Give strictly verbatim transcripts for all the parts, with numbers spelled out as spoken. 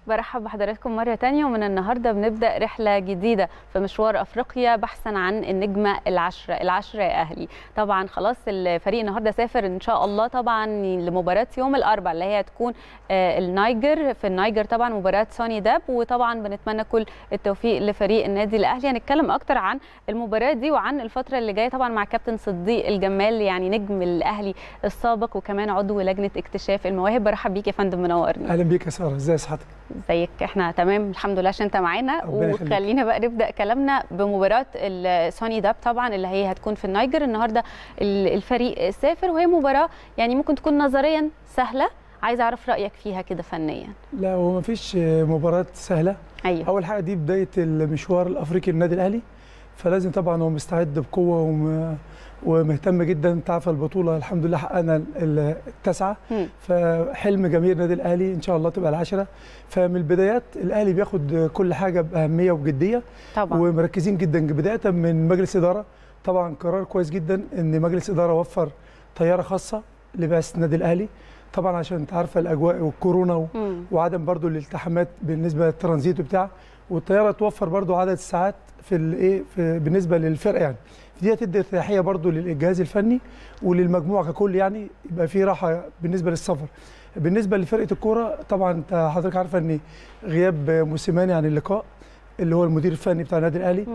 برحب بحضراتكم مرة تانية، ومن النهاردة بنبدأ رحلة جديدة في مشوار أفريقيا بحثا عن النجمة العشرة العشرة يا أهلي. طبعا خلاص الفريق النهاردة سافر إن شاء الله طبعا لمباراة يوم الأربعاء اللي هي هتكون النيجر في النيجر، طبعا مباراة سوني داب، وطبعا بنتمنى كل التوفيق لفريق النادي الأهلي. هنتكلم أكتر عن المباراة دي وعن الفترة اللي جاية طبعا مع كابتن صديق الجمال، يعني نجم الأهلي السابق وكمان عضو لجنة اكتشاف المواهب. برحب بيك يا فندم، منورني. أهلا بيك يا سارة، ازي صحتك؟ ازيك؟ احنا تمام الحمد لله عشان انت معانا. وخلينا بقى نبدا كلامنا بمباراه السوني داب طبعا اللي هي هتكون في النيجر. النهارده الفريق سافر وهي مباراه يعني ممكن تكون نظريا سهله، عايزه اعرف رايك فيها كده فنيا. لا، هو مفيش مباراه سهله. أيوه. اول حاجه دي بدايه المشوار الافريقي للنادي الاهلي، فلازم طبعا هو مستعد بقوه وم... ومهتم جدا. انت عارفه البطوله الحمد لله حققنا التاسعه، فحلم جماهير النادي الاهلي ان شاء الله تبقى العاشره. فمن البدايات الاهلي بياخد كل حاجه باهميه وبجديه طبعا، ومركزين جدا بدايه من مجلس اداره. طبعا قرار كويس جدا ان مجلس اداره وفر طياره خاصه لبعثه النادي الاهلي، طبعا عشان انت عارفه الاجواء والكورونا وعدم برضو الالتحامات بالنسبه للترانزيت وبتاع، والطياره توفر برضو عدد الساعات في الايه بالنسبه للفرقه، يعني دي هتدي ارتياحيه برضو للجهاز الفني وللمجموعه ككل، يعني يبقى في راحه بالنسبه للسفر. بالنسبه لفرقه الكوره طبعا انت حضرتك عارفه ان غياب موسيماني عن اللقاء اللي هو المدير الفني بتاع النادي الاهلي،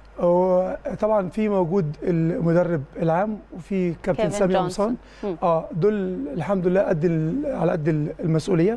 طبعا في موجود المدرب العام وفي كابتن سامي قمصان. اه دول الحمد لله قد على قد المسؤوليه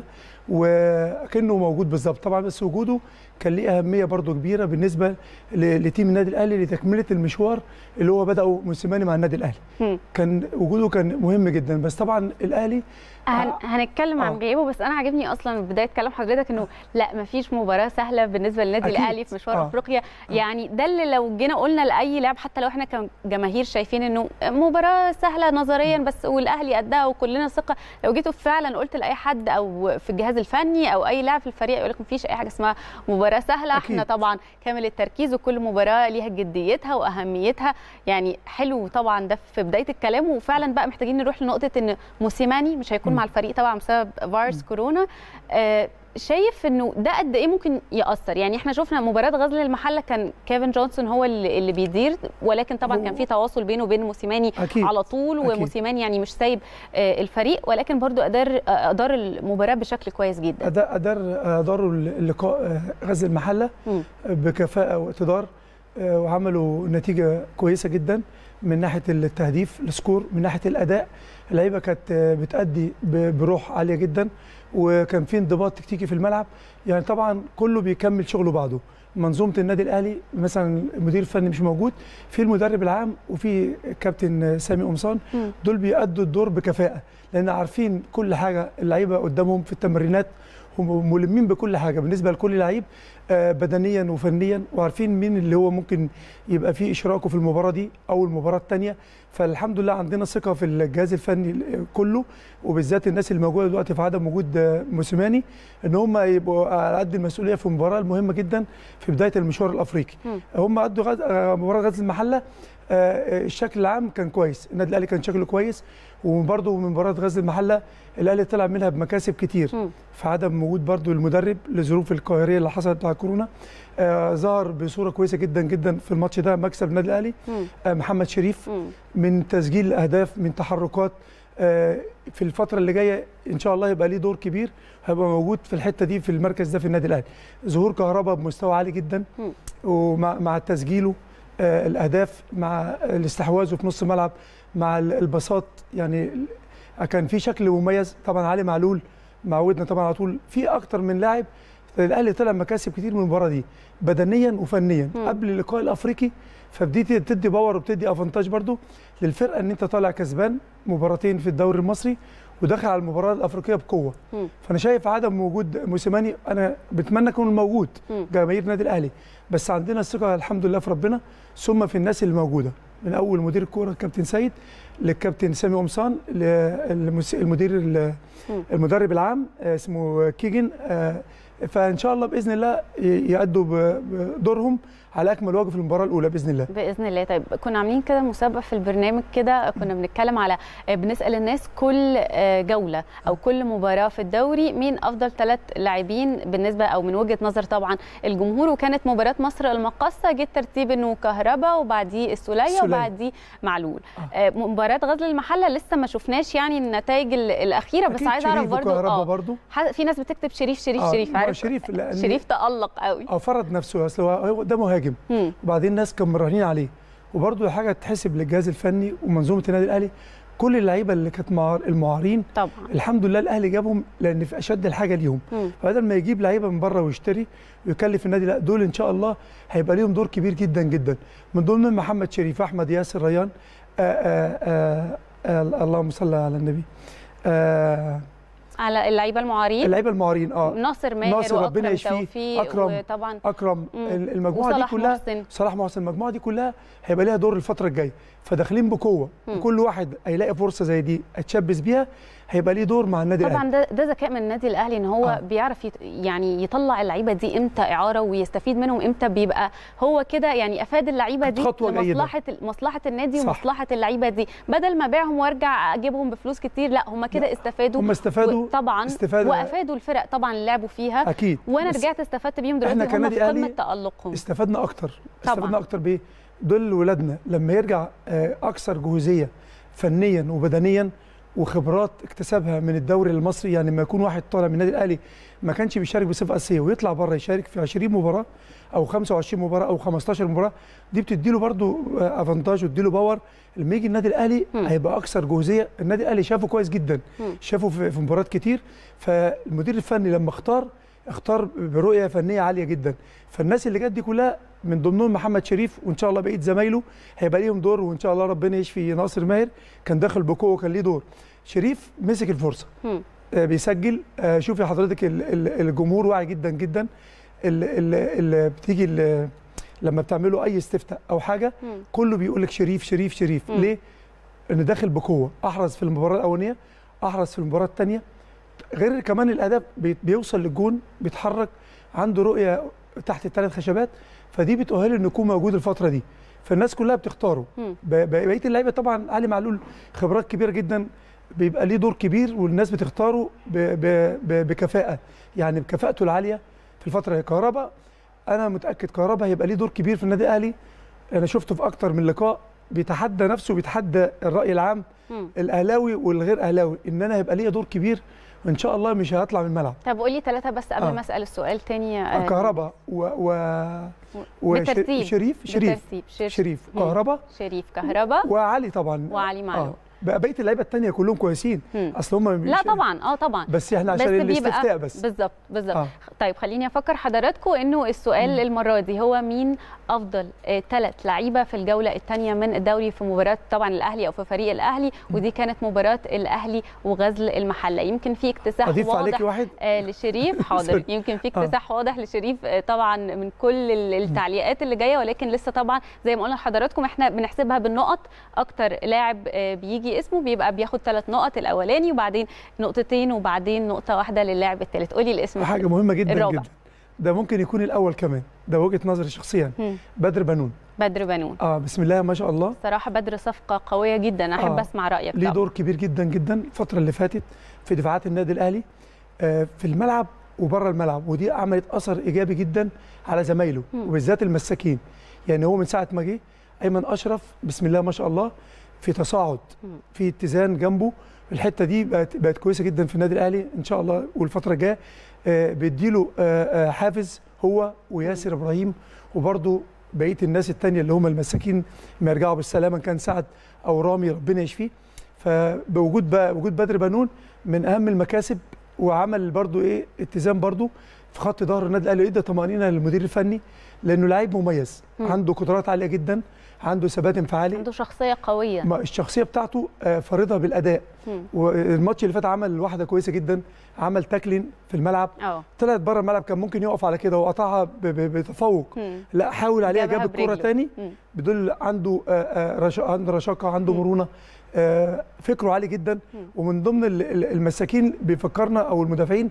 وكانه موجود بالظبط طبعا، بس وجوده كان ليه اهميه برضو كبيره بالنسبه لتيم النادي الاهلي لتكمله المشوار اللي هو بداوا موسيماني مع النادي الاهلي. م. كان وجوده كان مهم جدا، بس طبعا الاهلي هن... هنتكلم آه. عن غيابه. بس انا عاجبني اصلا بدايه كلام حضرتك انه لا مفيش مباراه سهله بالنسبه للنادي الاهلي في مشوار آه. افريقيا. آه. يعني ده اللي لو جينا قلنا لاي لاعب، حتى لو احنا كجماهير شايفين انه مباراه سهله نظريا بس والاهلي قدها وكلنا ثقه، لو جيتوا فعلا قلت لاي حد او في الجهاز الفني او اي لاعب في الفريق يقول لك مفيش اي حاجه اسمها مباراه سهله. أكيد. احنا طبعا كامل التركيز وكل مباراه ليها جديتها واهميتها، يعني حلو طبعا ده في بدايه الكلام. وفعلا بقى محتاجين نروح لنقطه ان موسيماني مش هيكون م. مع الفريق طبعا بسبب فيروس كورونا. آه شايف انه ده قد ايه ممكن ياثر؟ يعني احنا شفنا مباراه غزل المحله كان كيفن جونسون هو اللي, اللي بيدير، ولكن طبعا كان في تواصل بينه وبين موسيماني أكيد. على طول. أكيد. وموسيماني يعني مش سايب آه الفريق، ولكن برضو ادار آه ادار المباراه بشكل كويس جدا. ادار ادار اداروا اللقاء غزل المحله م. بكفاءه واقتدار، آه وعملوا نتيجه كويسه جدا من ناحيه التهديف السكور، من ناحيه الاداء اللعيبه كانت بتأدي بروح عاليه جدا، وكان في انضباط تكتيكي في الملعب. يعني طبعا كله بيكمل شغله بعضه. منظومه النادي الاهلي مثلا المدير الفني مش موجود، في المدرب العام وفي كابتن سامي قمصان، دول بيأدوا الدور بكفاءه لان عارفين كل حاجه اللعيبه قدامهم في التمرينات، هم ملمين بكل حاجه بالنسبه لكل لعيب بدنيا وفنيا، وعارفين مين اللي هو ممكن يبقى فيه اشراكه في المباراه دي او المباراه الثانيه. فالحمد لله عندنا ثقه في الجهاز الفني كله، وبالذات الناس اللي موجوده دلوقتي في عدم وجود موسيماني، ان هم يبقوا على قد المسؤوليه في المباراه المهمه جدا في بدايه المشوار الافريقي. م. هم ادوا غز... مباراه غزل المحله الشكل العام كان كويس، النادي الاهلي كان شكله كويس، وبرده من مباراه غزل المحله الاهلي طلع منها بمكاسب كتير م. في عدم وجود برده المدرب لظروف القاهريه اللي حصلت بتاع كورونا. آه ظهر بصوره كويسه جدا جدا في الماتش ده، مكسب النادي الاهلي. آه محمد شريف م. من تسجيل اهداف، من تحركات. آه في الفتره اللي جايه ان شاء الله يبقى ليه دور كبير، هيبقى موجود في الحته دي في المركز ده في النادي الاهلي. ظهور كهربا بمستوى عالي جدا م. ومع مع تسجيله آه الاهداف، مع الاستحواذ في نص الملعب، مع البساط، يعني كان في شكل مميز. طبعا علي معلول معودنا طبعا على طول في اكتر من لاعب. الاهلي طلع مكاسب كتير من المباراه دي بدنيا وفنيا م. قبل اللقاء الافريقي، فبدي تدي باور وبتدي افانتاج برضو للفرقه ان انت طالع كسبان مباراتين في الدوري المصري وداخل على المباراه الافريقيه بقوه. م. فانا شايف عدم وجود موسيماني، انا بتمنى يكون موجود جماهير النادي الاهلي، بس عندنا الثقه الحمد لله في ربنا، ثم في الناس اللي موجوده من اول مدير الكوره الكابتن سيد للكابتن سامي قمصان، للمدير المدرب العام اسمه كيجن، فان شاء الله باذن الله يأدوا بدورهم على اكمل وجه في المباراه الاولى باذن الله. باذن الله. طيب كنا عاملين كده مسابقه في البرنامج كده، كنا بنتكلم على بنسال الناس كل جوله او كل مباراه في الدوري مين افضل ثلاث لاعبين بالنسبه او من وجهه نظر طبعا الجمهور، وكانت مباراه مصر المقاصه جه ترتيب انه كهربا وبعديه السوليه وبعديه معلول. آه. مباراه غزل المحله لسه ما شفناش يعني النتائج الاخيره، بس عايزه اعرف برضو اه برضو في ناس بتكتب شريف شريف آه. شريف عارف شريف لأن شريف تألق قوي اه فرض نفسه، اصل هو ده مهاجم مم. وبعدين الناس كانوا مراهنين عليه، وبرضو حاجه تحسب للجهاز الفني ومنظومه النادي الاهلي، كل اللعيبه اللي كانت المعارين طبعا الحمد لله الاهلي جابهم لان في اشد الحاجه ليهم، فبدل ما يجيب لعيبه من بره ويشتري ويكلف النادي، لا دول ان شاء الله هيبقى ليهم دور كبير جدا جدا، من ضمن محمد شريف، احمد ياسر ريان، آآ آآ آآ اللهم صل على النبي، آآ على اللعيبه المعارين اللعيبه المعارين اه ناصر ماهر ناصر ربنا يشفيه، اكرم وطبعا اكرم المجموعه دي كلها محسن. صلاح محسن المجموعه دي كلها هيبقى ليها دور الفتره الجايه، فداخلين بقوه، وكل واحد هيلاقي فرصه زي دي اتشبث بيها هيبقى ليه دور مع النادي طبعا الاهلي. طبعا ده ده ذكاء من النادي الاهلي ان هو آه. بيعرف يت يعني يطلع اللعيبه دي امتى اعاره ويستفيد منهم امتى، بيبقى هو كده يعني افاد اللعيبه دي لمصلحه مصلحه النادي صح. ومصلحه اللعيبه دي، بدل ما ابيعهم وارجع اجيبهم بفلوس كتير، لا هم كده استفادوا، هم استفادوا طبعا استفادوا وافادوا الفرق طبعا اللي لعبوا فيها اكيد، وانا رجعت استفدت بيهم دلوقتي هم في قمه تالقهم. استفدنا اكتر طبعا. استفدنا اكتر بايه؟ دول ولادنا لما يرجع اكثر جهوزيه فنيا وبدنيا وخبرات اكتسبها من الدوري المصري، يعني لما يكون واحد طالع من النادي الاهلي ما كانش بيشارك بصفه اساسيه ويطلع بره يشارك في عشرين مباراه او خمسة وعشرين مباراه او خمستاشر مباراه، دي بتدي له برده افانتاج وتدي له باور، لما يجي النادي الاهلي م. هيبقى اكثر جهوزيه. النادي الاهلي شافه كويس جدا، م. شافه في مباريات كتير، فالمدير الفني لما اختار اختار برؤيه فنيه عاليه جدا، فالناس اللي جت دي كلها من ضمنهم محمد شريف، وان شاء الله بقيه زمايله هيبقى ليهم دور، وان شاء الله ربنا يشفي ناصر ماهر كان داخل بقوه وكان ليه دور. شريف مسك الفرصه آه بيسجل، آه شوفي حضرتك الجمهور واعي جدا جدا، اللي بتيجي اللي لما بتعملوا اي استفتاء او حاجه مم. كله بيقول لك شريف شريف شريف مم. ليه؟ انه داخل بقوه، احرز في المباراه الاولانيه، احرز في المباراه الثانيه، غير كمان الاداء بيوصل للجون، بيتحرك، عنده رؤيه تحت الثلاث خشبات، فدي بتؤهله انه يكون موجود الفتره دي، فالناس كلها بتختاره. بقيه اللعيبه طبعا علي معلول خبرات كبيره جدا، بيبقى ليه دور كبير والناس بتختاره ب ب ب بكفاءه، يعني بكفاءته العاليه في الفتره دي. كهربا انا متاكد كهربا هيبقى ليه دور كبير في النادي الاهلي، انا شفته في اكتر من لقاء بيتحدى نفسه، بيتحدى الراي العام مم. الاهلاوي والغير اهلاوي، ان انا هيبقى ليا دور كبير وان شاء الله مش هطلع من الملعب. طب قولي ثلاثه بس قبل آه. ما اسال السؤال تاني. آه كهربا و, و... بترتيب شريف شريف شريف, شريف. كهربا شريف كهربا وعلي طبعا وعلي معلول. آه. بقى بقيه اللعيبه الثانيه كلهم كويسين، اصل هم لا طبعا اه طبعا بس احنا عشان الاستفتاء بس بالظبط بالظبط آه. طيب خليني افكر حضراتكم انه السؤال مم. المره دي هو مين افضل ثلاث آه لعيبه في الجوله الثانيه من الدوري في مباراه طبعا الاهلي او في فريق الاهلي، ودي كانت مباراه الاهلي وغزل المحله. يمكن في اكتساح واضح واحد. آه لشريف حاضر يمكن في اكتساح آه. واضح لشريف آه طبعا من كل التعليقات اللي جايه، ولكن لسه طبعا زي ما قلنا لحضراتكم احنا بنحسبها بالنقط، اكتر لاعب آه بيجي اسمه بيبقى بياخد ثلاث نقط الاولاني وبعدين نقطتين وبعدين نقطه واحده للاعب الثالث. قولي الاسم حاجه مهمه جدا الرابع. جدا، ده ممكن يكون الاول كمان، ده وجهه نظري شخصيا. مم. بدر بنون. بدر بنون اه بسم الله ما شاء الله، صراحه بدر صفقه قويه جدا، احب آه. اسمع رايك. ليه دور كبير جدا جدا الفتره اللي فاتت في دفاعات النادي الاهلي آه في الملعب وبره الملعب، ودي عملت اثر ايجابي جدا على زمايله وبالذات المساكين. يعني هو من ساعه ما جه ايمن اشرف بسم الله ما شاء الله في تصاعد، في اتزان جنبه، الحته دي بقت بقت كويسه جدا في النادي الاهلي ان شاء الله، والفتره الجايه آه بيديله آه حافز هو وياسر ابراهيم، وبرده بقيه الناس الثانيه اللي هم المساكين ما يرجعوا بالسلامه، كان سعد او رامي ربنا يشفيه. فبوجود بقى وجود بدر بنون من اهم المكاسب، وعمل برده ايه اتزان برده في خط ظهر النادي الاهلي، ادى طمانينه للمدير الفني لانه لعيب مميز، م. عنده قدرات عاليه جدا، عنده ثبات انفعالي، عنده شخصيه قويه، الشخصيه بتاعته فارضه بالاداء. م. والماتش اللي فات عمل واحده كويسه جدا، عمل تاكلين في الملعب، أوه. طلعت بره الملعب كان ممكن يقف على كده وقطعها بتفوق، م. لا حاول عليها جاب الكره ثاني، بدل عنده رش... عنده رشاقه، عنده م. مرونه، فكره عالي جدا. م. ومن ضمن المساكين بيفكرنا او المدافعين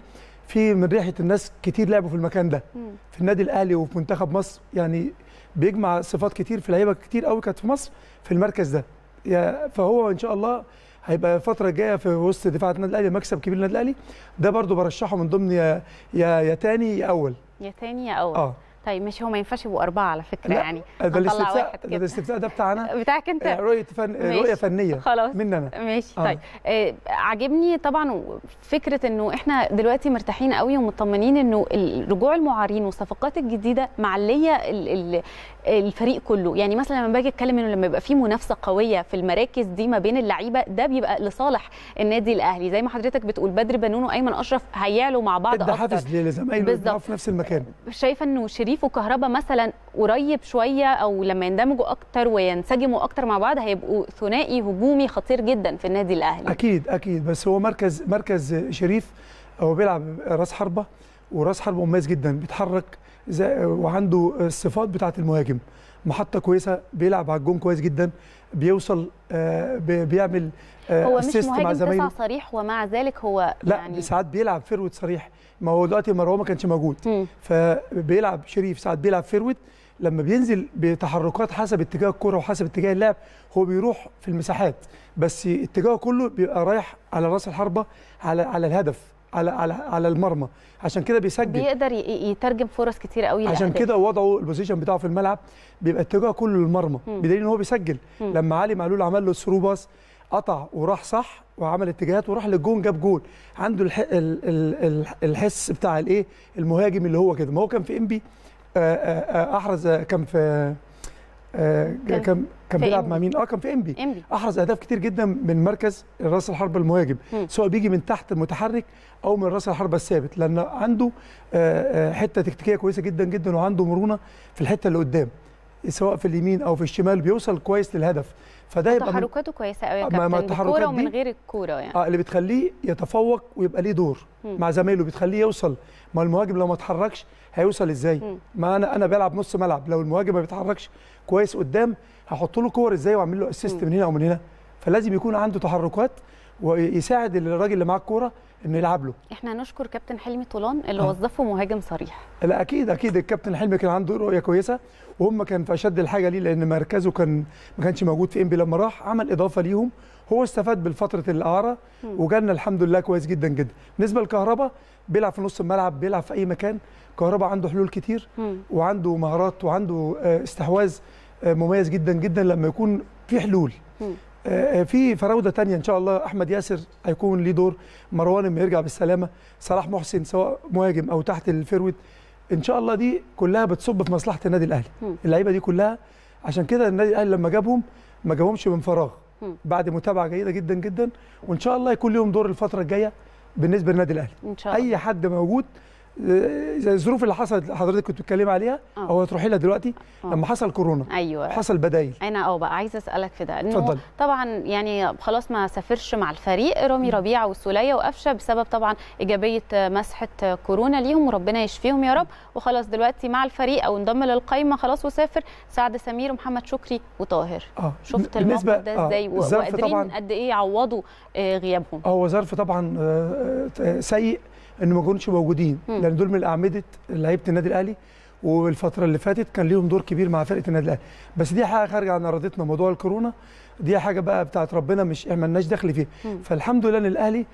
في من ريحه الناس كتير لعبوا في المكان ده مم. في النادي الاهلي وفي منتخب مصر، يعني بيجمع صفات كتير في لعيبه كتير قوي كانت في مصر في المركز ده. فهو ان شاء الله هيبقى الفتره الجايه في وسط دفاع النادي الاهلي مكسب كبير للنادي الاهلي. ده برضو برشحه من ضمن يا يا يا تاني يا اول. يا تاني يا اول. اه طيب مش هو ما ينفعش يبقوا أربعة على فكرة يعني. ده الاستفتاء ده الاستفتاء ده بتاعنا بتاعك أنت. رؤية فن رؤية فنية خلاص مننا. ماشي. آه. طيب آه عاجبني طبعا فكرة إنه إحنا دلوقتي مرتاحين قوي ومطمنين إنه رجوع المعارين والصفقات الجديدة معلية الفريق كله. يعني مثلا لما باجي أتكلم إنه لما يبقى في منافسة قوية في المراكز دي ما بين اللعيبة ده بيبقى لصالح النادي الأهلي. زي ما حضرتك بتقول بدر بنون وأيمن أشرف هيعلوا مع بعض أكتر. ده حافز لزمايله في نفس المكان. شايفة إنه شريف وكهربا مثلا قريب شويه او لما يندمجوا اكتر وينسجموا اكتر مع بعض هيبقوا ثنائي هجومي خطير جدا في النادي الاهلي. اكيد اكيد. بس هو مركز مركز شريف هو بيلعب راس حربه، وراس حربه مميز جدا، بيتحرك وعنده الصفات بتاعه المهاجم، محطه كويسه، بيلعب على الجون كويس جدا، بيوصل بيعمل هو مش مهاجم تسعة صريح ومع ذلك هو لا يعني ساعات بيلعب فيرود صريح. ما هو دلوقتي مروان ما كانش موجود م. فبيلعب شريف ساعات بيلعب فيرود، لما بينزل بتحركات حسب اتجاه الكره وحسب اتجاه اللعب هو بيروح في المساحات، بس اتجاهه كله بيبقى رايح على راس الحربه، على على الهدف، على على على المرمى، عشان كده بيسجل، بيقدر يترجم فرص كتير قوي. عشان كده وضعه البوزيشن بتاعه في الملعب بيبقى اتجاهه كله للمرمى، بدليل ان هو بيسجل. م. لما علي معلول عمل له ثرو باص قطع وراح صح وعمل اتجاهات وراح للجون جاب جول. عنده الح... ال... ال... الحس بتاع الايه المهاجم اللي هو كده. ما هو كان في انبي احرز، كان في كان كان بيلعب مع مين؟ اه كان في انبي احرز اهداف كتير جدا من مركز راس الحربه المهاجم، م. سواء بيجي من تحت المتحرك او من راس الحربه الثابت، لان عنده حته تكتيكيه كويسه جدا جدا، وعنده مرونه في الحته اللي قدام سواء في اليمين او في الشمال، بيوصل كويس للهدف. فده يبقى تحركاته كويسه قوي يا كابتن، بالكوره ومن غير الكوره يعني. اه اللي بتخليه يتفوق ويبقى ليه دور م. مع زمايله، بتخليه يوصل. ما المهاجم لو ما اتحركش هيوصل ازاي؟ م. ما انا انا بلعب نص ملعب، لو المهاجم ما بيتحركش كويس قدام هحط له كور ازاي واعمل له اسيست من هنا او من هنا؟ فلازم يكون عنده تحركات ويساعد الراجل اللي معاه الكوره انه يلعب له. احنا نشكر كابتن حلمي طولان اللي آه. وظفه مهاجم صريح. لا اكيد اكيد الكابتن حلمي كان عنده رؤيه كويسه، وهم كان في اشد الحاجه ليه، لان مركزه كان ما كانش موجود في انبي. لما راح عمل اضافه ليهم، هو استفاد بالفتره الاعاره وجالنا الحمد لله كويس جدا جدا. بالنسبه لكهربا بيلعب في نص الملعب، بيلعب في اي مكان. كهربا عنده حلول كتير م. وعنده مهارات وعنده استحواذ مميز جدا جدا لما يكون في حلول. م. في فراوده ثانيه ان شاء الله، احمد ياسر هيكون ليه دور، مروان لما يرجع بالسلامه، صلاح محسن سواء مهاجم او تحت الفيرود، ان شاء الله دي كلها بتصب في مصلحه النادي الاهلي. اللعيبه دي كلها، عشان كده النادي الاهلي لما جابهم ما جابهمش من فراغ، بعد متابعه جيده جدا جدا، وان شاء الله يكون لهم دور الفتره الجايه بالنسبه للنادي الاهلي. ان شاء الله. اي حد موجود زي الظروف اللي حصلت حضرتك كنت بتتكلمي عليها أوه. او هتروحي لها دلوقتي أوه. لما حصل كورونا ايوه حصل بدايل. انا اه بقى عايزه اسالك في ده، انه طبعا يعني خلاص ما سافرش مع الفريق رامي ربيعه والسوليه وقفشه بسبب طبعا ايجابيه مسحه كورونا ليهم، وربنا يشفيهم يا رب، وخلاص دلوقتي مع الفريق او انضم للقائمه خلاص وسافر سعد سمير ومحمد شكري وطاهر. اه شفت الموقف ده ازاي؟ آه. وقادرين قد ايه يعوضوا غيابهم؟ هو ظرف طبعا سيء ان ما يكونوش موجودين، م. لان دول من اعمده لعيبه النادي الاهلي، والفتره اللي فاتت كان ليهم دور كبير مع فرقه النادي الاهلي. بس دي حاجه خارجه عن ارادتنا، موضوع الكورونا دي حاجه بقى بتاعت ربنا، مش احنا مالناش دخل فيها. فالحمد لله ان الاهلي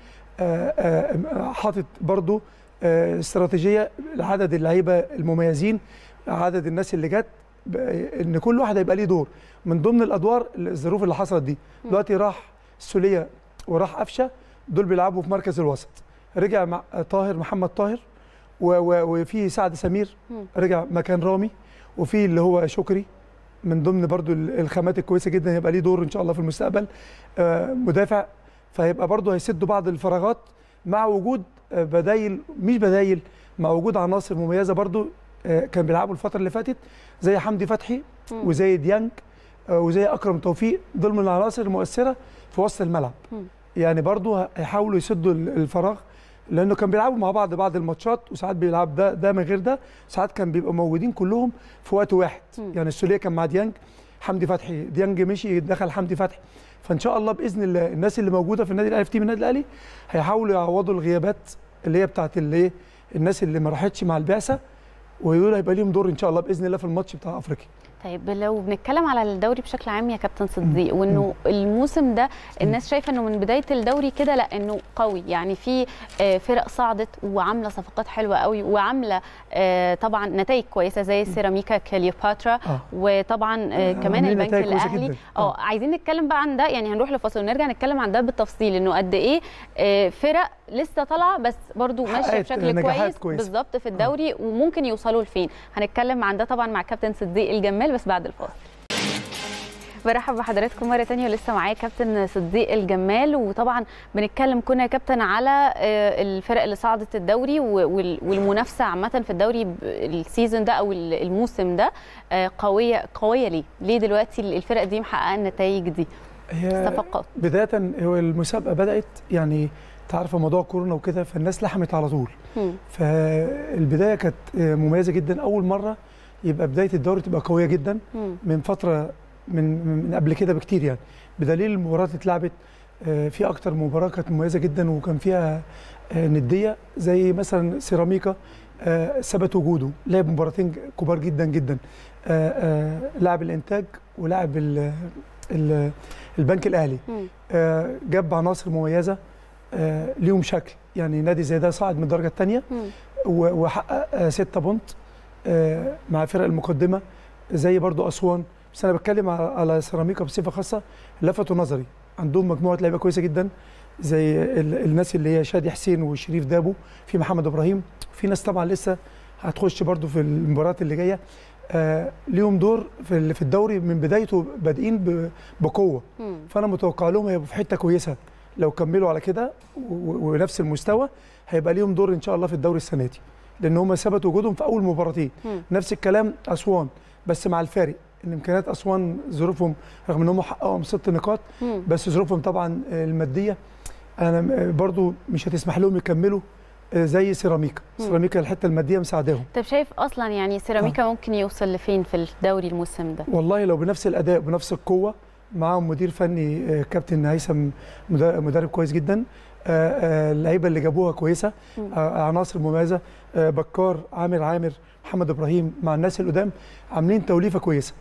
حاطط برضو استراتيجيه لعدد اللعيبه المميزين، عدد الناس اللي جت، ان كل واحد هيبقى ليه دور. من ضمن الادوار الظروف اللي حصلت دي، دلوقتي راح السوليه وراح قفشه، دول بيلعبوا في مركز الوسط، رجع مع طاهر محمد طاهر، وفي سعد سمير رجع مكان رامي، وفي اللي هو شكري من ضمن برضو الخامات الكويسه جدا، هيبقى ليه دور ان شاء الله في المستقبل مدافع، فهيبقى برضو هيسدوا بعض الفراغات مع وجود بدايل، مش بدايل، مع وجود عناصر مميزه برضو كان بيلعبوا الفتره اللي فاتت زي حمدي فتحي وزي ديانج وزي اكرم توفيق، دول من العناصر المؤثره في وسط الملعب. يعني برضو هيحاولوا يسدوا الفراغ، لانه كان بيلعبوا مع بعض بعض الماتشات، وساعات بيلعب ده ده من غير ده، ساعات كان بيبقوا موجودين كلهم في وقت واحد. م. يعني السوليه كان مع ديانج، حمدي فتحي، ديانج مشي دخل حمدي فتحي. فان شاء الله باذن الله الناس اللي موجوده في النادي الاهلي، في تيم النادي الاهلي، هيحاولوا يعوضوا الغيابات اللي هي بتاعت اللي ايه الناس اللي ما راحتش مع البعثه، ودول هيبقى ليهم دور ان شاء الله باذن الله في الماتش بتاع افريقيا. طيب لو بنتكلم على الدوري بشكل عام يا كابتن صديق، وانه الموسم ده الناس شايفه انه من بدايه الدوري كده لا انه قوي، يعني في فرق صعدت وعامله صفقات حلوه قوي وعامله طبعا نتائج كويسه زي سيراميكا كليوباترا آه. وطبعا كمان البنك الاهلي. اه عايزين نتكلم بقى عن ده، يعني هنروح لفاصل ونرجع نتكلم عن ده بالتفصيل، انه قد ايه فرق لسه طالعه بس برضو ماشيه بشكل كويس بالظبط في الدوري آه. وممكن يوصلوا لفين. هنتكلم عن ده طبعا مع كابتن صديق الجمال بس بعد الفاصل. برحب بحضراتكم مره ثانيه ولسه معايا كابتن صديق الجمال، وطبعا بنتكلم كنا يا كابتن على الفرق اللي صعدت الدوري والمنافسه عامه في الدوري السيزون ده او الموسم ده قويه قويه. ليه ليه دلوقتي الفرق دي محققه النتائج دي؟ هي صفقات بدايه هو المسابقه بدات، يعني تعرف موضوع كورونا وكده فالناس لحمت على طول. م. فالبدايه كانت مميزه جدا، اول مره يبقى بدايه الدوري تبقى قويه جدا م. من فتره من من قبل كده بكتير، يعني بدليل المباريات اللي اتلعبت في اكتر مباراه كانت مميزه جدا وكان فيها نديه، زي مثلا سيراميكا ثبت وجوده، لعب مباراتين كبار جدا جدا، لاعب الانتاج ولاعب البنك الاهلي، جاب عناصر مميزه ليهم شكل، يعني نادي زي ده صعد من الدرجه الثانيه وحقق ستة بونت مع فرق المقدمه زي برضو اسوان. بس انا بتكلم على سيراميكا بصفه خاصه، لفتوا نظري عندهم مجموعه لعيبه كويسه جدا زي الناس اللي هي شادي حسين وشريف دابو، في محمد ابراهيم، في ناس طبعا لسه هتخش برضو في المباريات اللي جايه آه ليهم دور في في الدوري من بدايته بادئين بقوه. فانا متوقع لهم هيبقوا في حته كويسه لو كملوا على كده ونفس المستوى، هيبقى ليهم دور ان شاء الله في الدوري السنه دي، لان هم ثبتوا وجودهم في اول مباراتين. نفس الكلام اسوان، بس مع الفارق ان امكانيات اسوان ظروفهم رغم ان هم حققوا ست نقاط بس ظروفهم طبعا الماديه انا برضو مش هتسمح لهم يكملوا زي سيراميكا. سيراميكا الحته الماديه مساعداهم. طب شايف اصلا يعني سيراميكا آه. ممكن يوصل لفين في الدوري الموسم ده؟ والله لو بنفس الاداء بنفس القوه، معاهم مدير فني كابتن هيثم مدرب كويس جدا، اللعيبه اللي جابوها كويسه، عناصر مميزه، بكار، عامر عامر، محمد ابراهيم، مع الناس القدام عاملين توليفه كويسه.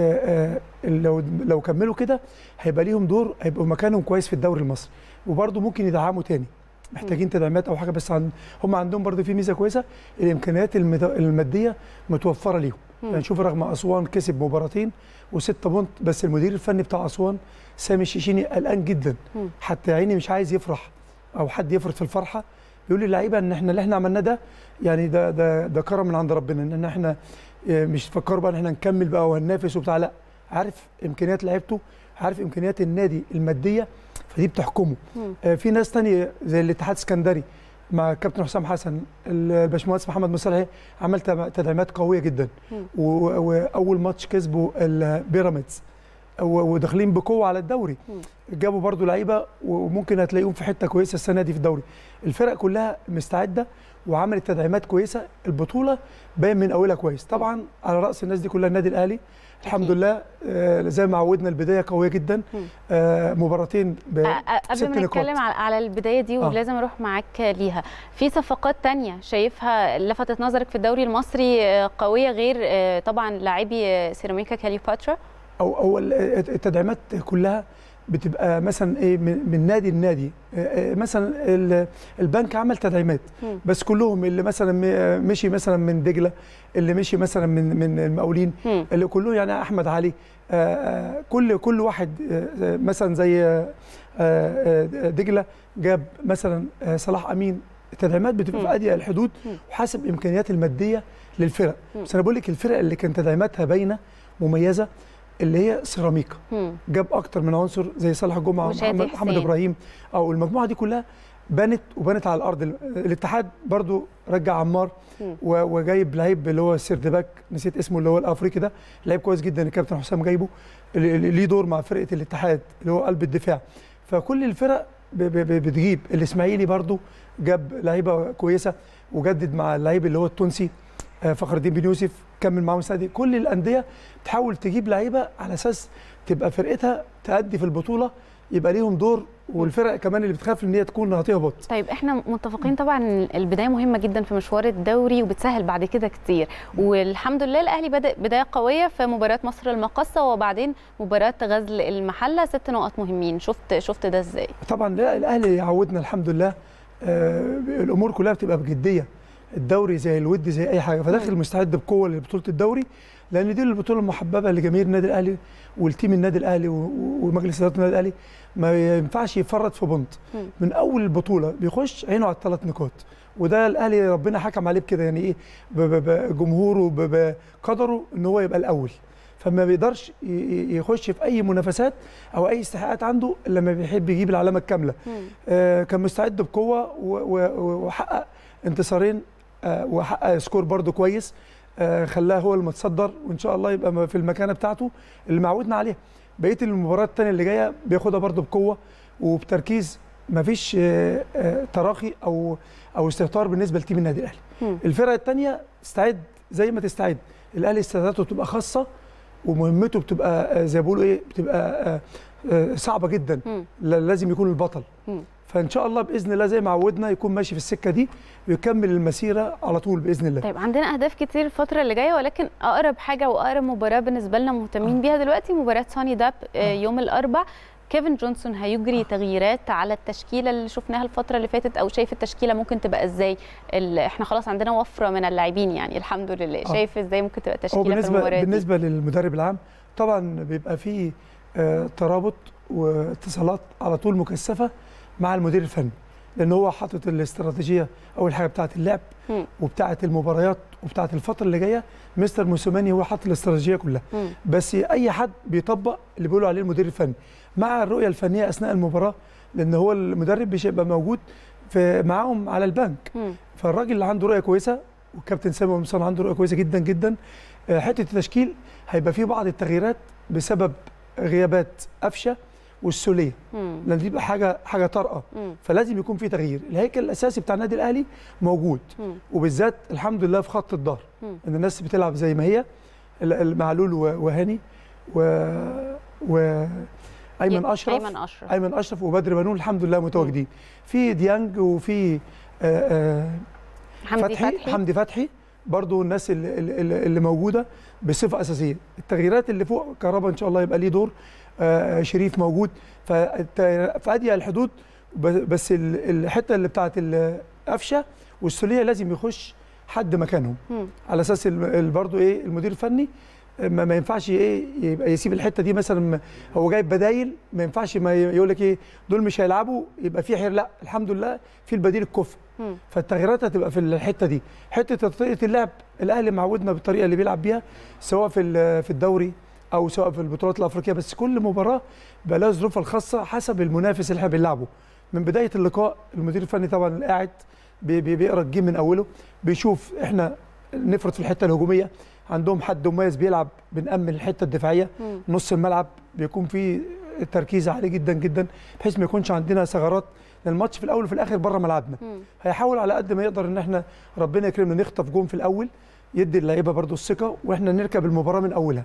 لو لو كملوا كده هيبقى ليهم دور، هيبقوا مكانهم كويس في الدوري المصري، وبرده ممكن يدعموا تاني، محتاجين تدعيمات او حاجه، بس عن هم عندهم برده في ميزه كويسه، الامكانيات الماديه متوفره ليهم. يعني شوف رغم اسوان كسب مباراتين وستة بونت، بس المدير الفني بتاع اسوان سامي الشيشيني قلقان جدا، حتى عيني مش عايز يفرح او حد يفرط في الفرحه، بيقول للعيبه ان احنا اللي احنا عملناه ده يعني ده ده ده كرم من عند ربنا، ان احنا مش تفكروا بقى ان احنا نكمل بقى وهننافس وبتاع، لا، عارف امكانيات لعيبته، عارف امكانيات النادي الماديه، فدي بتحكمه. آه في ناس ثانيه زي الاتحاد السكندري مع كابتن حسام حسن، الباشمهندس محمد مصالح عمل تدعيمات قويه جدا، واول ماتش كسبوا البيراميدز وداخلين بقوه على الدوري، جابوا برضو لعيبه وممكن هتلاقيهم في حته كويسه السنه دي في الدوري. الفرق كلها مستعده وعملت تدعيمات كويسه، البطوله باين من اولها كويس. طبعا على راس الناس دي كلها النادي الاهلي الحمد لله، آه زي ما عودنا البدايه قويه جدا، آه مباراتين بست نقاط. قبل ما نتكلم على البدايه دي ولازم آه. اروح معاك ليها، في صفقات ثانيه شايفها لفتت نظرك في الدوري المصري قويه غير آه طبعا لاعبي سيراميكا كليوباترا؟ او او التدعيمات كلها بتبقى مثلا ايه من نادي لنادي، مثلا البنك عمل تدعيمات بس كلهم، اللي مثلا مشي مثلا من دجله، اللي مشي مثلا من من المقاولين، اللي كله يعني احمد علي، كل كل واحد مثلا زي دجله جاب مثلا صلاح امين. التدعيمات بتبقى في اضيق الحدود وحسب الامكانيات الماديه للفرق. بس انا بقول لك الفرق اللي كان تدعيماتها باينه مميزه اللي هي سيراميكا، جاب اكتر من عنصر زي صالح جمعه ومحمد محمد ابراهيم، او المجموعه دي كلها بنت وبنت على الارض. الاتحاد برضو رجع عمار وجايب لعيب اللي هو السردباك، نسيت اسمه، اللي هو الافريقي ده، لعيب كويس جدا الكابتن حسام جايبه، ليه دور مع فرقه الاتحاد اللي هو قلب الدفاع. فكل الفرق بتجيب. الاسماعيلي برضو جاب لعيبه كويسه وجدد مع اللعيب اللي هو التونسي فخر الدين بن يوسف، كمل معاهم السنه دي. كل الانديه بتحاول تجيب لعيبه على اساس تبقى فرقتها تأدي في البطوله، يبقى ليهم دور والفرق كمان اللي بتخاف ان هي تكون هتهبط. طيب احنا متفقين طبعا ان البدايه مهمه جدا في مشوار الدوري وبتسهل بعد كده كتير، والحمد لله الاهلي بدا بدايه قويه في مباراه مصر المقاصه وبعدين مباراه غزل المحله، ست نقط مهمين. شفت شفت ده ازاي؟ طبعا لا الاهلي يعودنا الحمد لله، آه الامور كلها بتبقى بجديه، الدوري زي الود زي اي حاجه، فداخل مستعد بقوه لبطوله الدوري، لان دي البطوله المحببه لجماهير النادي الاهلي والتيم النادي الاهلي ومجلس اداره النادي الاهلي. ما ينفعش يفرط في بونت من اول البطوله، بيخش عينه على الثلاث نقاط، وده الاهلي ربنا حكم عليه بكده، يعني ايه بجمهوره بقدره ان هو يبقى الاول، فما بيقدرش يخش في اي منافسات او اي استحقاقات عنده الا لما بيحب يجيب العلامه الكامله. آه كان مستعد بقوه وحقق انتصارين، آه وحقق سكور برده كويس، آه خلاه هو المتصدر، وان شاء الله يبقى في المكانه بتاعته اللي معودنا عليها. بقيه المباريات الثانيه اللي جايه بياخدها برده بقوه وبتركيز، مفيش آه آه تراخي او او استهتار بالنسبه لتيم النادي الاهلي. الفرق الثانيه تستعد زي ما تستعد، الاهلي استعداداته بتبقى خاصه ومهمته بتبقى زي ما بيقولوا ايه، بتبقى صعبه جدا، لازم يكون البطل. فان شاء الله باذن الله زي ما عودنا يكون ماشي في السكه دي ويكمل المسيره على طول باذن الله. طيب عندنا اهداف كتير الفتره اللي جايه، ولكن اقرب حاجه واقرب مباراه بالنسبه لنا مهتمين آه. بيها دلوقتي مباراه سوني داب آه. يوم الاربعاء. كيفن جونسون هيجري آه. تغييرات على التشكيله اللي شفناها الفتره اللي فاتت، او شايف التشكيله ممكن تبقى ازاي؟ احنا خلاص عندنا وفره من اللاعبين يعني الحمد لله، آه. شايف ازاي ممكن تبقى التشكيله في المباراه دي؟ بالنسبه للمدرب العام طبعا بيبقى فيه آه ترابط واتصالات على طول مكثفه مع المدير الفني، لان هو حاطط الاستراتيجيه اول حاجه بتاعه اللعب م. وبتاعه المباريات وبتاعه الفتره اللي جايه. مستر موسيماني هو حاطط الاستراتيجيه كلها، م. بس اي حد بيطبق اللي بيقولوا عليه المدير الفني مع الرؤيه الفنيه اثناء المباراه، لان هو المدرب مش هيبقى موجود في معاهم على البنك. م. فالراجل اللي عنده رؤيه كويسه، والكابتن سامي قمصان عنده رؤيه كويسه جدا جدا. حته التشكيل هيبقى فيه بعض التغييرات بسبب غيابات قفشه والسوليه، لان دي بقى حاجه حاجه طارئه، فلازم يكون في تغيير. الهيكل الاساسي بتاع النادي الاهلي موجود، مم. وبالذات الحمد لله في خط الظهر ان الناس بتلعب زي ما هي، معلول وهاني و, و... ايمن اشرف ايمن اشرف ايمن اشرف وبدر بنون الحمد لله متواجدين. في ديانج وفي حمدي فتحي, فتحي حمدي فتحي برضو الناس اللي, اللي موجوده بصفه اساسيه. التغييرات اللي فوق كهربا ان شاء الله يبقى ليه دور، آه شريف موجود، في اضيق الحدود، بس الحته اللي بتاعت القفشه والسوليه لازم يخش حد مكانهم، م. على اساس برضو ايه المدير الفني ما, ما ينفعش ايه يبقى يسيب الحته دي، مثلا هو جايب بدايل ما ينفعش ما يقول لك ايه دول مش هيلعبوا يبقى في حير، لا الحمد لله في البديل الكفء، فالتغييرات هتبقى في الحته دي. حته طريقه اللعب الاهلي معودنا بالطريقه اللي بيلعب بيها سواء في في الدوري او سواء في البطولات الافريقيه، بس كل مباراه بقى لها ظروفها الخاصه حسب المنافس اللي احنا بنلعبه. من بدايه اللقاء المدير الفني طبعا قاعد بيقرا الجيم من اوله، بيشوف احنا نفرط في الحته الهجوميه، عندهم حد مميز بيلعب بنأمن الحته الدفاعيه، م. نص الملعب بيكون فيه تركيز عالي جدا جدا بحيث ما يكونش عندنا ثغرات، لان الماتش في الاول وفي الاخر بره ملعبنا. م. هيحاول على قد ما يقدر ان احنا ربنا يكرمنا نخطف جون في الاول يدي اللعيبه برده الثقه، واحنا نركب المباراه من اولها،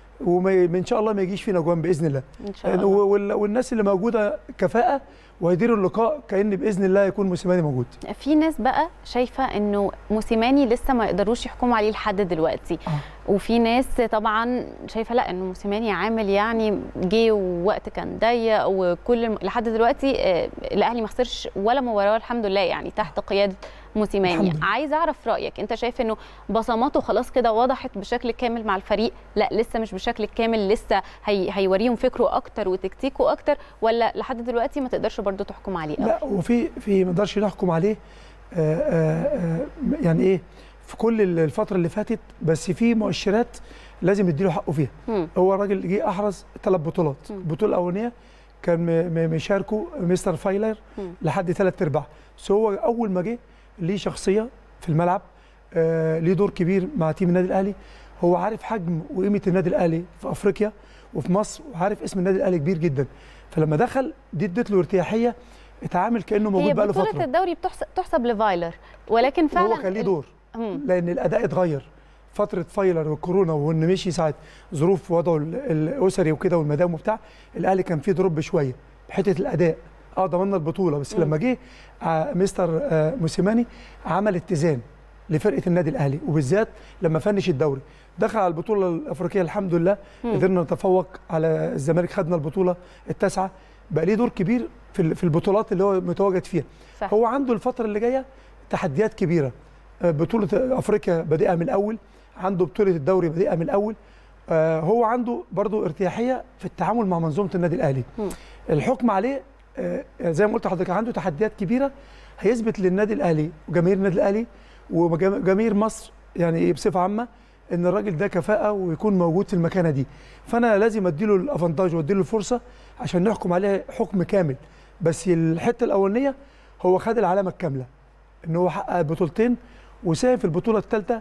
وان شاء الله ما يجيش فينا جوان باذن الله ان شاء الله. والناس اللي موجوده كفاءه وهيديروا اللقاء كأن باذن الله يكون موسيماني موجود. في ناس بقى شايفه انه موسيماني لسه ما يقدروش يحكموا عليه لحد دلوقتي، آه. وفي ناس طبعا شايفه لا انه موسيماني عامل يعني جه ووقت كان ضيق، وكل الم... لحد دلوقتي آه الاهلي ما خسرش ولا مباراه الحمد لله يعني تحت قياده موسيماني. عايزه اعرف رايك، انت شايف انه بصماته خلاص كده وضحت بشكل كامل مع الفريق، لا لسه مش بشكل كامل، لسه هي... هيوريهم فكره اكتر وتكتيكه اكتر، ولا لحد دلوقتي ما تقدرش برضه تحكم عليه؟ لا وفي في ما نقدرش نحكم عليه آآ آآ يعني ايه في كل الفتره اللي فاتت، بس في مؤشرات لازم نديله حقه فيها. م. هو الراجل جه احرز ثلاث بطولات، البطوله الاولانيه كان مشاركه مستر فايلر م. لحد ثلاث ارباع، بس هو اول ما جه ليه شخصيه في الملعب، آه ليه دور كبير مع تيم النادي الاهلي، هو عارف حجم وقيمه النادي الاهلي في افريقيا وفي مصر، وعارف اسم النادي الاهلي كبير جدا، فلما دخل دي ادت له ارتياحيه، اتعامل كانه موجود بقى له فتره. هي بطوله الدوري بتحسب لفايلر، ولكن فعلا هو كان ليه دور لان الاداء اتغير فتره فايلر والكورونا، وان مشي ساعه ظروف وضعه الاسري وكده والمدام وبتاع، الاهلي كان فيه دروب شويه بحته الاداء اه ضمننا البطوله، بس م. لما جه مستر موسيماني عمل اتزان لفرقه النادي الاهلي، وبالذات لما فنش الدوري دخل على البطوله الافريقيه الحمد لله قدرنا نتفوق على الزمالك، خدنا البطوله التاسعه، بقى ليه دور كبير في في البطولات اللي هو متواجد فيها. صح. هو عنده الفتره اللي جايه تحديات كبيره، بطوله افريقيا بادئه من الاول، عنده بطوله الدوري بادئه من الاول، هو عنده برضو ارتياحيه في التعامل مع منظومه النادي الاهلي. م. الحكم عليه زي ما قلت لحضرتك عنده تحديات كبيره، هيثبت للنادي الاهلي وجماهير النادي الاهلي وجماهير مصر يعني بصفه عامه ان الراجل ده كفاءه ويكون موجود في المكانه دي، فانا لازم اديله الافانتاج واديله الفرصه عشان نحكم عليه حكم كامل. بس الحته الاولانيه هو خد العلامه الكامله ان هو حقق بطولتين وساهم في البطوله الثالثه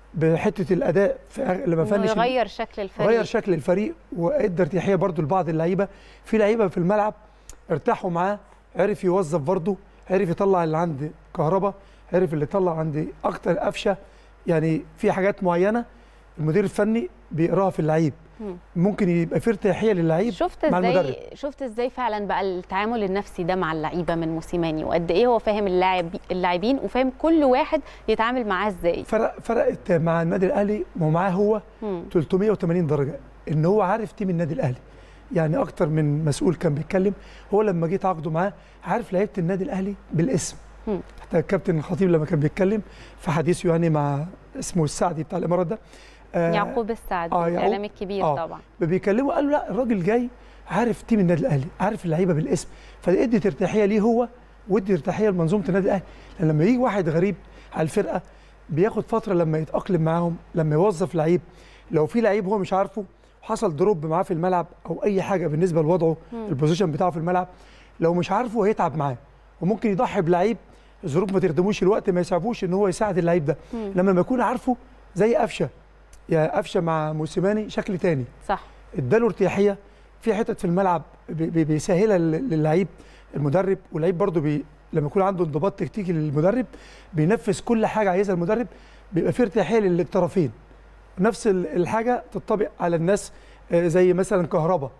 بحته الاداء في لما فنش غير شكل الفريق غير شكل الفريق وادى ارتياحيه برده لبعض اللعيبه، في لعيبه في الملعب ارتاحوا معاه، عرف يوظف برده، عرف يطلع اللي عند كهربا، عرف اللي يطلع عند اكتر قفشه، يعني في حاجات معينه المدير الفني بيقراها في اللعيب، ممكن يبقى في ارتياحيه للعيب شفت مع ازاي المدرب. شفت ازاي فعلا بقى التعامل النفسي ده مع اللعيبه من موسيماني، وقد ايه هو فاهم اللاعب اللاعبين وفاهم كل واحد يتعامل معاه ازاي. فرق فرقت مع النادي الاهلي ومعاه هو مم. ثلاثمية وثمانين درجه، ان هو عارف تيم النادي الاهلي، يعني اكتر من مسؤول كان بيتكلم، هو لما جه تعاقده معاه عارف لعيبه النادي الاهلي بالاسم. مم. حتى الكابتن الخطيب لما كان بيتكلم في حديثه يعني مع اسمه السعدي بتاع الامارات ده، آه يعقوب السعدي آه الاعلامي الكبير آه طبعا، بيكلموا قالوا لا الراجل جاي عارف تيم النادي الاهلي، عارف اللعيبه بالاسم، فادت ارتياحيه ليه هو وادي ارتياحيه لمنظومه النادي الاهلي. لما يجي واحد غريب على الفرقه بياخد فتره لما يتاقلم معاهم، لما يوظف لعيب، لو في لعيب هو مش عارفه حصل دروب معاه في الملعب او اي حاجه بالنسبه لوضعه البوزيشن بتاعه في الملعب، لو مش عارفه هيتعب معاه وممكن يضحي بلعيب الظروف ما تخدموش، الوقت ما يسعبوش ان هو يساعد اللعيب ده. مم. لما ما يكون عارفه زي قفشه، يا قفشه مع موسيماني شكل تاني، صح، اداله ارتياحيه في حتت في الملعب بيسهلها للعيب المدرب، واللعيب برده بي لما يكون عنده انضباط تكتيكي للمدرب بينفذ كل حاجه عايزها المدرب، بيبقى في ارتياحيه للطرفين. نفس الحاجه تطبق على الناس زي مثلا كهربا،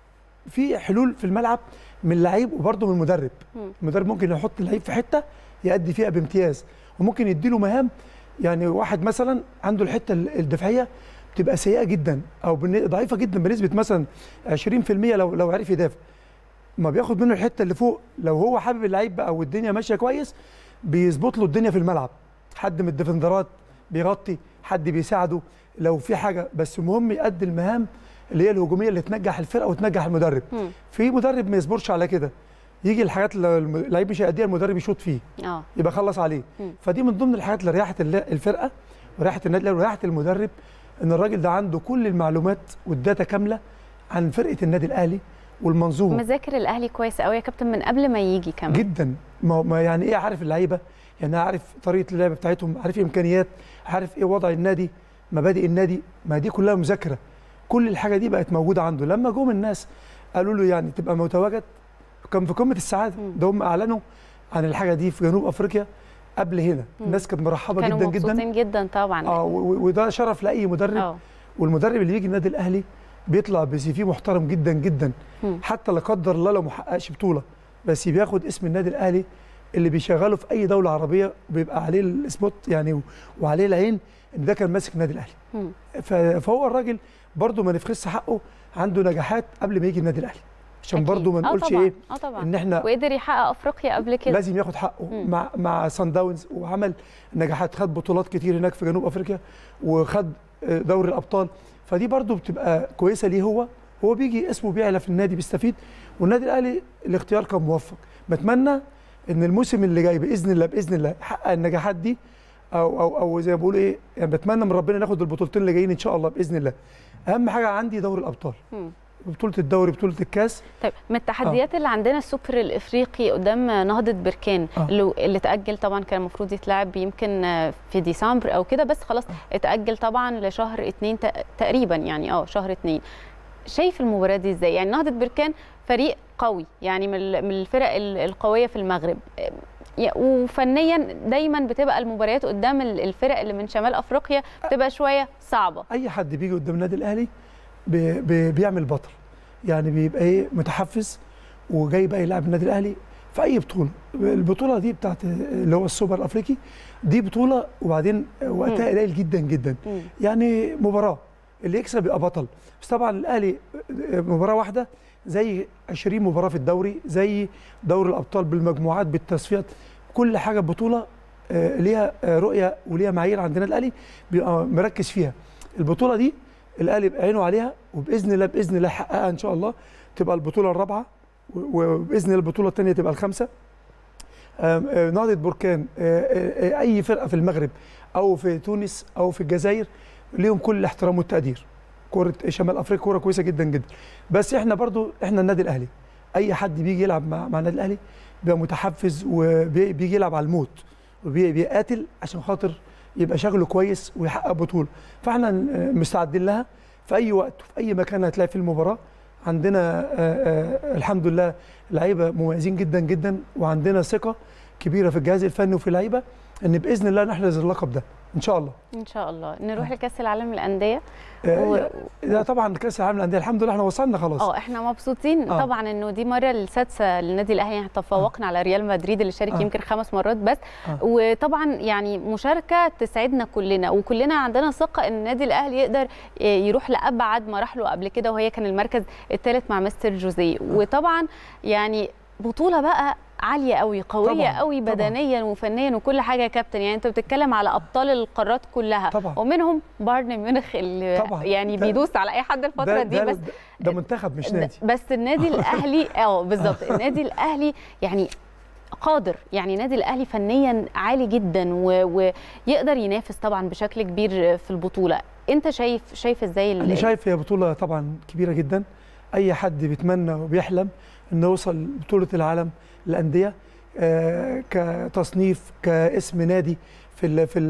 في حلول في الملعب من اللعيب وبرده من المدرب. م. المدرب ممكن يحط اللعيب في حته يؤدي فيها بامتياز، وممكن يديله مهام، يعني واحد مثلا عنده الحته الدفاعيه بتبقى سيئه جدا او ضعيفه جدا بنسبه مثلا عشرين في المية لو لو عرف يدافع، ما بياخد منه الحته اللي فوق، لو هو حابب اللعيب بقى والدنيا ماشيه كويس بيظبط له الدنيا في الملعب، حد من الديفندرات بيغطي، حد بيساعده لو في حاجه، بس المهم يؤدي المهام اللي هي الهجوميه اللي تنجح الفرقه وتنجح المدرب. م. في مدرب ما يصبرش على كده، يجي الحاجات اللي اللعيب مش هيأديها المدرب يشوط فيه اه يبقى خلص عليه. م. فدي من ضمن الحاجات اللي ريحت الفرقه وريحت النادي الاهلي وريحت المدرب، ان الراجل ده عنده كل المعلومات والداتا كامله عن فرقه النادي الاهلي والمنظومه. مذاكر الاهلي كويس قوي يا كابتن من قبل ما يجي كمان جدا، ما يعني ايه عارف اللعيبه، يعني عارف طريقه اللعب بتاعتهم، عارف امكانيات، عارف ايه وضع النادي، مبادئ النادي، ما دي كلها مذاكره، كل الحاجه دي بقت موجوده عنده. لما جم الناس قالوا له يعني تبقى متواجد، كان في قمه السعاده، ده هم اعلنوا عن الحاجه دي في جنوب افريقيا قبل هنا، الناس كانت مرحبه جدا جدا، كانوا مبسوطين جدا طبعا. اه وده شرف لاي مدرب. أوه. والمدرب اللي بيجي النادي الاهلي بيطلع بسي في محترم جدا جدا. مم. حتى لا قدر الله لو ما حققش بطوله، بس بياخد اسم النادي الاهلي اللي بيشغله في اي دوله عربيه وبيبقى عليه السبوت يعني وعليه العين ان ده كان ماسك النادي الاهلي. فهو الراجل برده ما نفخس حقه، عنده نجاحات قبل ما يجي النادي الاهلي، عشان برضه ما نقولش ايه اه طبعا ان احنا وقدر يحقق افريقيا قبل كده، لازم ياخد حقه. مم. مع مع سان داونز وعمل نجاحات، خد بطولات كتير هناك في جنوب افريقيا وخد دوري الابطال، فدي برضه بتبقى كويسه ليه، هو هو بيجي اسمه بيعلى في النادي بيستفيد، والنادي الاهلي الاختيار كان موفق. بتمنى ان الموسم اللي جاي باذن الله باذن الله يحقق النجاحات دي، او او او زي ما بقول ايه يعني، بتمنى من ربنا ناخد البطولتين اللي جايين ان شاء الله باذن الله. اهم حاجه عندي دوري الابطال، مم. بطولة الدوري، بطولة الكاس. طيب من التحديات آه. اللي عندنا السوبر الافريقي قدام نهضة بركان آه. اللي, اللي اتأجل طبعا، كان المفروض يتلعب يمكن في ديسمبر او كده، بس خلاص آه. اتأجل طبعا لشهر اتنين تقريبا، يعني اه شهر اتنين. شايف المباراة دي ازاي؟ يعني نهضة بركان فريق قوي، يعني من الفرق القوية في المغرب، وفنيا دايما بتبقى المباريات قدام الفرق اللي من شمال افريقيا بتبقى شوية صعبة. اي حد بيجي قدام النادي الاهلي بي بي بيعمل بطل، يعني بيبقى ايه متحفز وجاي بقى يلعب النادي الاهلي في اي بطوله. البطوله دي بتاعت اللي هو السوبر الافريقي دي بطوله، وبعدين وقتها قليل جدا جدا، م. يعني مباراه اللي يكسب يبقى بطل. بس طبعا الاهلي مباراه واحده زي عشرين مباراه في الدوري، زي دوري الابطال بالمجموعات بالتصفيات، كل حاجه بطوله ليها رؤيه وليها معايير. عندنا الاهلي بيبقى مركز فيها. البطوله دي الاهلي بعينه عليها، وباذن الله باذن الله يحققها ان شاء الله، تبقى البطوله الرابعه، وباذن الله البطوله الثانيه تبقى الخامسه. نهضه بركان اي فرقه في المغرب او في تونس او في الجزائر ليهم كل الاحترام والتقدير. كره شمال افريقيا كوره كويسه جدا جدا، بس احنا برضو احنا النادي الاهلي اي حد بيجي يلعب مع, مع النادي الاهلي بيبقى متحفز وبيجي يلعب على الموت وبيقاتل عشان خاطر يبقى شغله كويس ويحقق بطوله. فاحنا مستعدين لها في اي وقت وفي اي مكان هتلاقي في المباراه. عندنا آآ آآ الحمد لله لعيبه مميزين جدا جدا، وعندنا ثقه كبيره في الجهاز الفني وفي اللعيبه ان باذن الله نحرز اللقب ده ان شاء الله. ان شاء الله. نروح آه. لكاس العالم للانديه. و... ده طبعا كاس العالم للانديه الحمد لله احنا وصلنا خلاص. اه احنا مبسوطين آه. طبعا انه دي مره السادسه للنادي الاهلي. يعني تفوقنا آه. على ريال مدريد اللي شارك آه. يمكن خمس مرات بس آه. وطبعا يعني مشاركه تسعدنا كلنا، وكلنا عندنا ثقه ان النادي الاهلي يقدر يروح لابعد مراحله قبل كده، وهي كان المركز الثالث مع مستر جوزيه. آه. وطبعا يعني بطوله بقى عاليه قوي، قويه طبعًا قوي بدنيا طبعًا وفنيا وكل حاجه يا كابتن. يعني انت بتتكلم على ابطال القارات كلها طبعًا. ومنهم بايرن ميونخ اللي طبعًا. يعني بيدوس على اي حد الفتره ده دي. ده بس ده منتخب مش نادي. بس النادي الاهلي اه بالظبط النادي الاهلي يعني قادر، يعني النادي الاهلي فنيا عالي جدا ويقدر ينافس طبعا بشكل كبير في البطوله. انت شايف شايف ازاي؟ انا شايف هي بطوله طبعا كبيره جدا. اي حد بيتمنى وبيحلم انه يوصل بطوله العالم للانديه آه كتصنيف كاسم نادي في ال في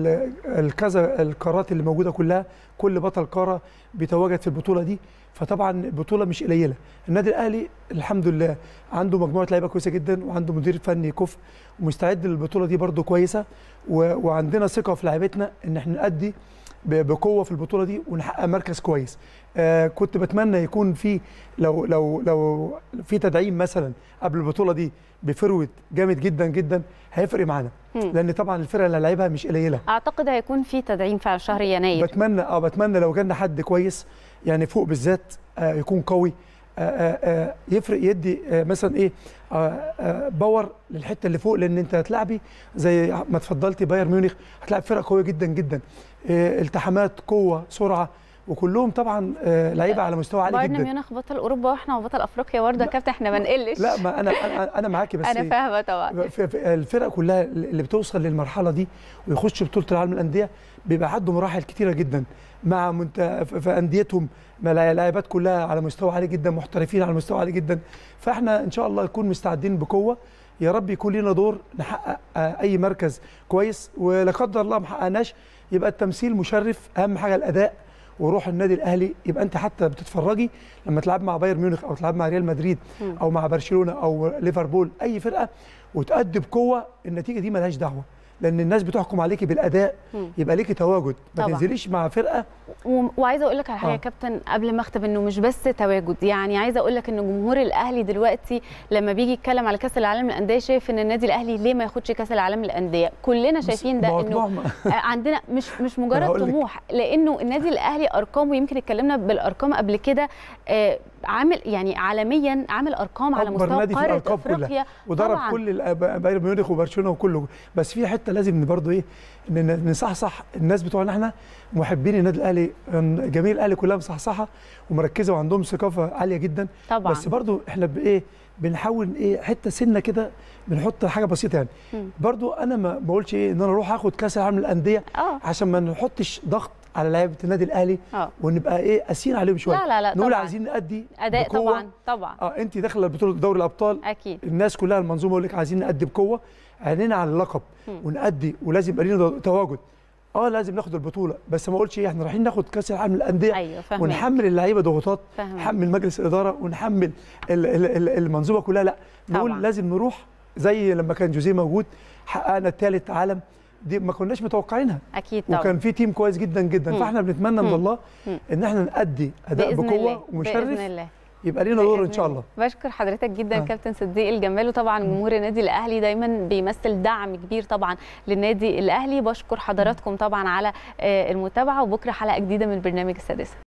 الكذا القارات اللي موجوده كلها، كل بطل قاره بيتواجد في البطوله دي. فطبعا البطوله مش قليله. النادي الاهلي الحمد لله عنده مجموعه لعيبه كويسه جدا، وعنده مدير فني كفء ومستعد للبطوله دي برده كويسه، وعندنا ثقه في لعيبتنا ان احنا نأدي بقوه في البطوله دي ونحقق مركز كويس. آه كنت بتمنى يكون في لو لو لو في تدعيم مثلا قبل البطوله دي بفروت جامد جدا جدا هيفرق معانا، لان طبعا الفرقه اللي هنلعبها مش قليله. اعتقد هيكون في تدعيم في شهر يناير. بتمنى اه بتمنى لو جالنا حد كويس يعني فوق بالذات آه يكون قوي آه آه يفرق يدي آه مثلا ايه آه آه باور للحته اللي فوق، لان انت هتلعبي زي ما اتفضلتي بايرن ميونخ، هتلعب فرقه قويه جدا جدا، آه التحامات قوه سرعه، وكلهم طبعا آه لعيبه على مستوى عالي جدا. بايرن ميونخ بطل اوروبا واحنا وبطل افريقيا برضه يا كابتن، احنا ما نقلش. لا ما انا انا انا معاكي بس انا فاهمه طبعا. الفرق كلها اللي بتوصل للمرحله دي ويخش بطوله العالم للانديه بيبقى عدوا مراحل كتيره جدا مع منت... في انديتهم، لاعبات كلها على مستوى عالي جدا، محترفين على مستوى عالي جدا. فاحنا ان شاء الله نكون مستعدين بقوه، يا رب يكون لنا دور نحقق اي مركز كويس، ولا قدر الله ما حققناش يبقى التمثيل مشرف. اهم حاجه الاداء وروح النادي الاهلي، يبقى انت حتى بتتفرجي لما تلعب مع بايرن ميونخ او تلعب مع ريال مدريد او مع برشلونه او ليفربول اي فرقه وتأدي بقوه، النتيجه دي مالهاش دعوه، لان الناس بتحكم عليكي بالاداء، يبقى ليكي تواجد، ما تنزليش مع فرقه. وعايزه اقول لك على حاجه يا آه. كابتن قبل ما اختم، انه مش بس تواجد، يعني عايزه اقول لك ان جمهور الاهلي دلوقتي لما بيجي يتكلم على كاس العالم للانديه شايف ان النادي الاهلي ليه ما ياخدش كاس العالم للانديه. كلنا شايفين ده، انه عندنا مش مش مجرد طموح، لانه النادي الاهلي ارقامه، يمكن اتكلمنا بالارقام قبل كده، آه عامل يعني عالميا عامل ارقام على مستوى قاره افريقيا، وضرب كل بايرن ميونخ وبرشلونه وكله. بس في حته لازم برضه ايه ان نصحصح الناس بتوعنا، احنا محبين النادي الاهلي، جماهير الاهلي كلها مصحصحه ومركزه وعندهم ثقافه عاليه جدا طبعا. بس برضه احنا بايه بنحاول ايه حته سنه كده بنحط حاجه بسيطه يعني. برضه انا ما بقولش ايه ان انا اروح اخد كاس العالم للانديه عشان ما نحطش ضغط على لعيبه النادي الاهلي أوه. ونبقى ايه قاسيين عليهم شويه. لا لا لا نقول طبعًا. عايزين نأدي اداء بقوة. طبعا طبعا اه انت داخله بطوله دوري الابطال اكيد الناس كلها المنظومه يقول لك عايزين نأدي بقوه، عينينا على اللقب ونأدي، ولازم يبقى لنا تواجد. اه لازم ناخد البطوله، بس ما اقولش ايه احنا رايحين ناخد كاس العالم للانديه. أيوة ونحمل اللعيبه ضغوطات، نحمل مجلس الاداره ونحمل المنظومه كلها. لا نقول طبعًا. لازم نروح زي لما كان جوزيه موجود حققنا الثالث عالم، دي ما كناش متوقعينها اكيد طبعا، وكان في تيم كويس جدا جدا. مم. فاحنا بنتمنى من الله ان احنا نأدي اداء بقوه ومشرف يبقى لينا دور ان شاء الله. بشكر حضرتك جدا آه. كابتن صديق الجمال، وطبعا جمهور النادي الاهلي دايما بيمثل دعم كبير طبعا للنادي الاهلي. بشكر حضراتكم طبعا على المتابعه، وبكره حلقه جديده من برنامج السادسه.